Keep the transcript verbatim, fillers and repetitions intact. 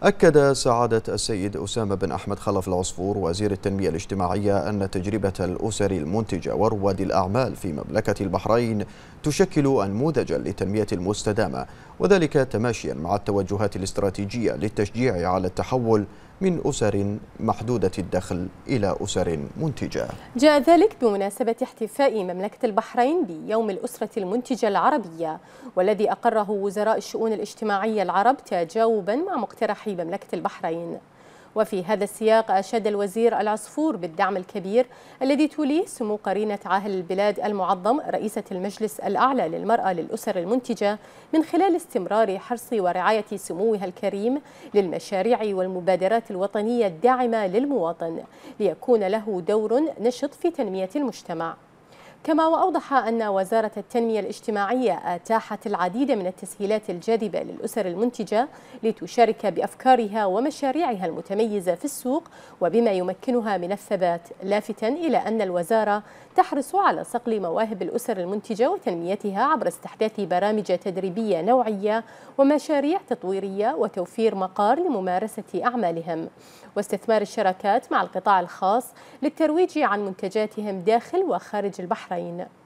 أكد سعادة السيد أسامة بن أحمد خلف العصفور وزير التنمية الاجتماعية أن تجربة الأسر المنتجة ورواد الأعمال في مملكة البحرين تشكل أنموذجا للتنمية المستدامة، وذلك تماشيا مع التوجهات الاستراتيجية للتشجيع على التحول من أسر محدودة الدخل إلى أسر منتجة. جاء ذلك بمناسبة احتفاء مملكة البحرين بيوم الأسرة المنتجة العربية، والذي أقره وزراء الشؤون الاجتماعية العرب تجاوبا مع مقترح مملكة البحرين. وفي هذا السياق أشاد الوزير العصفور بالدعم الكبير الذي توليه سمو قرينة عاهل البلاد المعظم رئيسة المجلس الأعلى للمرأة للأسر المنتجة من خلال استمرار حرص ورعاية سموها الكريم للمشاريع والمبادرات الوطنية الداعمة للمواطن ليكون له دور نشط في تنمية المجتمع. كما وأوضح أن وزارة التنمية الاجتماعية أتاحت العديد من التسهيلات الجاذبة للأسر المنتجة لتشارك بأفكارها ومشاريعها المتميزة في السوق وبما يمكنها من الثبات، لافتا إلى أن الوزارة تحرص على صقل مواهب الأسر المنتجة وتنميتها عبر استحداث برامج تدريبية نوعية ومشاريع تطويرية وتوفير مقار لممارسة أعمالهم، واستثمار الشراكات مع القطاع الخاص للترويج عن منتجاتهم داخل وخارج البحرين.